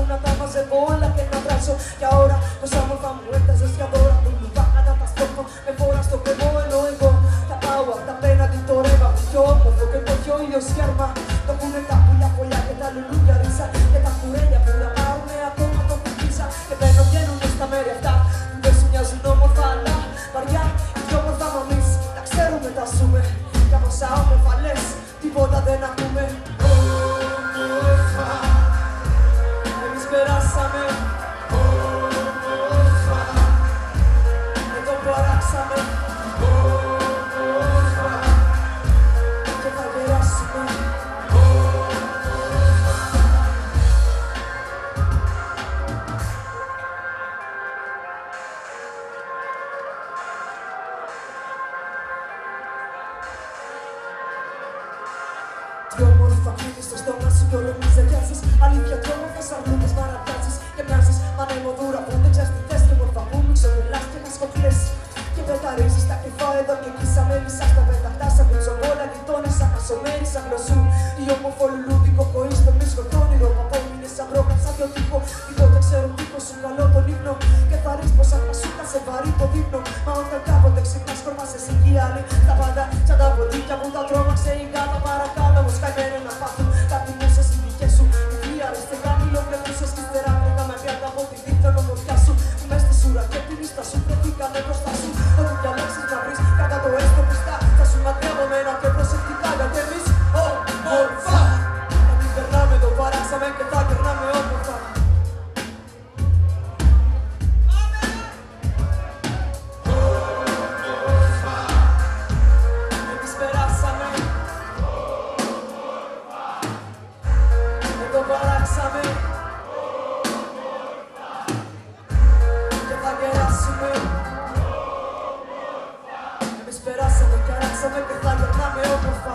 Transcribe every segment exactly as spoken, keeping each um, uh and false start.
una dama, seguo la que me abrazo. Y ahora nos amo fa muertas, es que ahora tu lugar nada más poco. Me foras to que voy, no ego. Tapawa, ta pena di toreva. Yo, como que cogió y Dios que arma. Toco un etapo y apoya que tal luya risa. Que ta curella, pura parme, a toma, toma pizza. Que pena viene un esta media está. De suñas no me falla. Varia, y yo por fama mis. Τα ξέρω με τα σούμε. Κι άμα σάω με φαλές, τίποτα δεν ακούμε. Όμορφα, εμείς περάσαμε. Όμορφα, εδώ παράξαμε. Όμορφα, και θα γεράσουμε. Τι όμορφα κλείνεις στο στόμα σου κι όλο μη ζεγιάζεις. Αλήθεια κι όμορφες αρλούδες μαραδιάζεις. Και μοιάζεις πανεμοδούρα που δεν ξέρεις τι θες. Και μορφα που μου ξεγελάς και να σκοτεινές. Και πεταρίζεις τα κρυφά εδώ και εκεί σαν μέλισσα. Στα πεταχτά σαν κουτσοβόλα γειτόνες σαν κασωμένη σαν γλωσσού. Η όμορφο λουλούδικο κοείς το μίσχο το όνειρο. Απόμεινε σαν μπρόκα σαν δυο τείχο. Τίποτε ξέρω τείχο σου καλό τον ύπνο. Και θα ρίξεις πως αν πασούκα σε βαρύ το δείπνο. Μα όταν κάποτε ξυπνάς κορμάσες εκεί άλλοι. Τα πάντα σαν τα βολίκια που τα τρόμαξε η γάτα παρακάλω. Όμως καημένοι να πάθουν κάτι μέσα στις δικές σου. Οι φλίαρες και καμήλο πλευρούσες κι ύστερα βρήκα με πιάτα από τη δίθεν ομορφιά σου. Που μες στη σούρα και την ίστα σου βρεθήκανε μπροστά σου. Ό,τι διαλέξεις να βρεις κατά το έστω πιστά. Θα σου ματρεί από μένα και προσεκτικά γιατί εμείς όμορφα. Θα την περνάμε, το παράξαμε και θα περνάμε όμορφα. Όμορφα, εμείς περάσαμε. Εδώ παράξαμε. Και θα γεράσουμε. Εμείς περάσαμε και αράξαμε και θα γερνάμε όμορφα.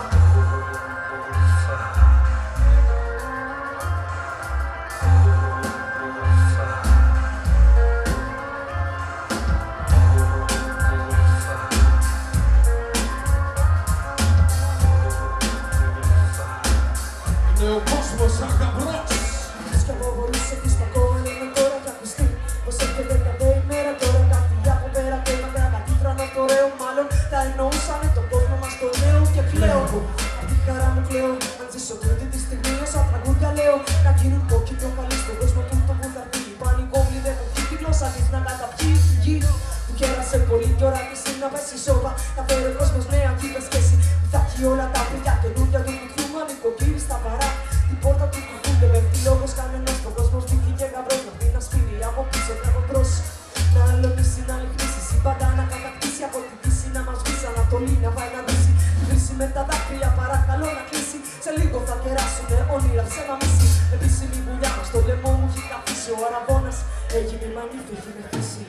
Είναι ο κόσμος σαν γαμπρός. Λες κι από μπορούσε κι σπακώ, είναι τώρα κι ακουστεί. Πως έρχεται κάθε ημέρα τώρα κάτι από πέρα και μακριά τα κύτταρα το ωραίο μάλλον. Τα εννοούσανε τον κόσμο μας το νέο και πλέον. Απ' τη χαρά μου κλαίω, αν ζήσω τούτη τη στιγμή όσα τραγούδια λέω. Να γίνουν κόκκινο καλή στον κόσμο του το βουλγαρδί. Πανικόβλη δεν έχει τη γλώσσα της να καταπιεί τη γη. Του κέρασε πολύ κι ώρα της είναι να πέσει σώπα. Να φέρει ο κόσμος νέα κύβες σχέση. Θα έχει όλα τα παιδιά καινούργια του κουτιού μα νοικοκύρι στα παρά. Την πόρτα του κουκούνται με τη λόγος κανένας. Τον κόσμο σπίτι και γαμπρός να πει να σπίρει από πίσω και από μπρος. Να αλωνίσει, να λυκνήσει, συμπαντά να κατακτήσει. Από τη δύση να μας βρει Ανατολή να πάει να δύσει. Τη βρύση με τα δάκρυα παρακαλώ να κλείσει. Σε λίγο θα κεράσουνε όνειρα σε ένα μισή. Επίσημη βουλιά μας στο λαιμό μου έχει καθίσει. Ο αραβώνας έγινε μανίφη, έχει μεθύσει.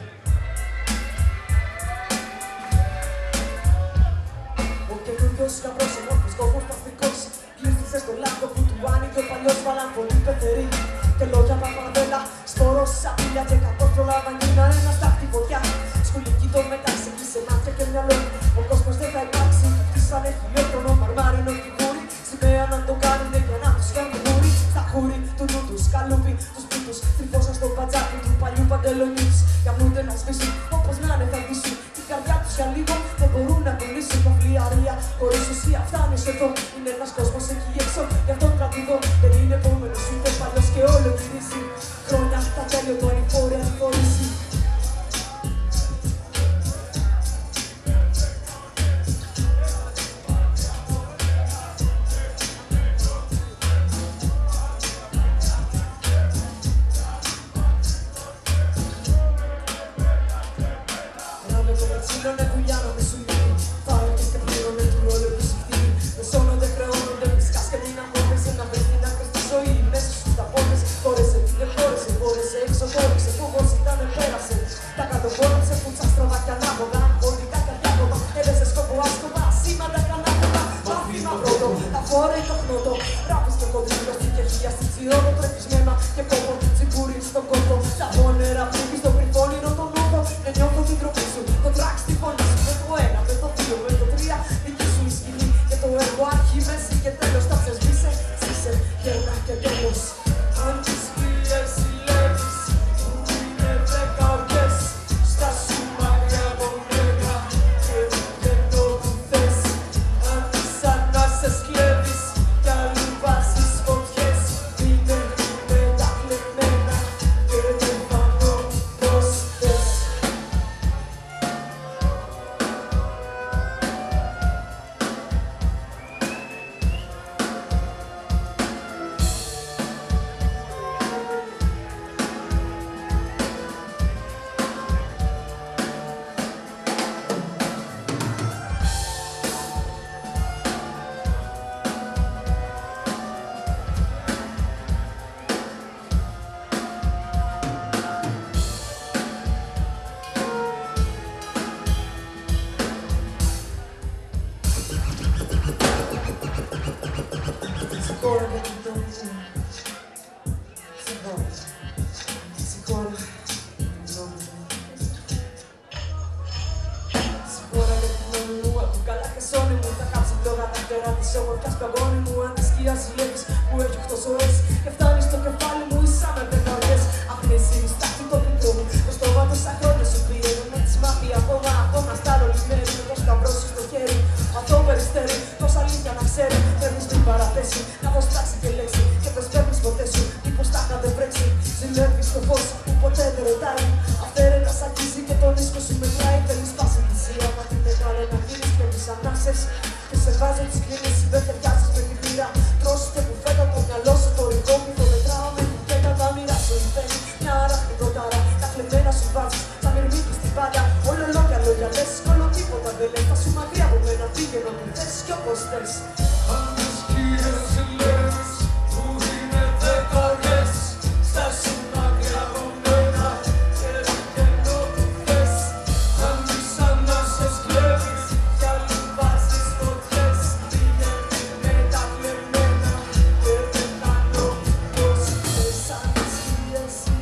Ο καινούριος γαμπρός, ομόρφος, κόβος, παθικός. Γύρισε στο λάκκο που του άνοιγε ο παλιός βαλαμφωνή πεθερή. Και λόγια παπαδέλα, σπορός, σαπίλια και κατόφλωνα βανίνα. Ένα στάχτη φωτιά, σκουλική το μετάξι, κλείσε μάτια και μυαλό. Ο κόσμος δεν θα υπάρξει, χτίσανε χιλιόχρονο μαρμάρινο φιγούρι. Σημαία να το κάνουνε για να τους κάνουν γούρι. Στα χούρι του νου τους, καλούπι, τους πίτους. Τρυπώσαν στο πατζάκι του παλιού παντελονιού τους. Για μούνται να σβήσουν, όπως να είναι θα βήσουν. Την καρδιά τους για λίγο δεν μπορούν να κολλήσουν. Τα φλιαρία χωρίς ουσία φτάνεις εδώ. Είναι ένας κόσμος εκεί έξω, γι' αυτό τραγουδώ. Δεν είναι επόμενος ούτε παλιός και όλο γυρίζει. Χρόνια τα τέλειο το ανηφόρε ανηφορήσει. Non è Giuliano che sui miei fare che capire nel tuo ruolo di sicuri. Non sono del creone, del piscasca di amore. Se una vestina che sto so io, messo su da porte. Ore se ti del cuore, se vuole se exo fuori. Se fuoco si dà nel pera se taccato fuori, se punza strovati all'avoga. Ogni tacca al diavolo, e se scopo a scopa. Sì, ma da canata, ma fino a brodo. Da fuori το knotto, rapis και κοντρίλο. Στη κερχία, στη τσιρόδο, τρεφισμένα και κόμπο. Σιγούρι στον κόμπο, τα πόνερα φύγει στο κρυφόνιρο τον νότο. Και νιώθω την τροπή σου, το τρακ στη φωνή σου. Με το ένα, με το δύο, με το τρία, δική σου η σκηνή. Και το έργο αρχή, μέση και τέλος. Τα ψεσβήσε, ζήσε, γέρνα και τέλος. Αν τις πίεση φως που ποτέ δεν ρωτάει. Αυθαίρετα σ' αγγίζει και τον ίσκο σου μετράει. Θέλεις πάση θυσία, μα τι μεγάλο να γίνεις και τις ανάσες. Και σε βάζω τις κλίνες, δεν ταιριάζεις με τη μοίρα. Τρως και που φέτο το μυαλό σου το ρηγόμι. Το μετράω με την πέτα, τα μοιράσω η θέλει. Μια αραχνιδόταρα, τα κλεμμένα σου βάζεις. Θα μυρμήχεις την πάντα, όλο λόγια λόγια λες. Όλο τίποτα δεν λες, θα σου μακριά από μένα. Πήγαινε όπου θες κι όπως θες. Yes.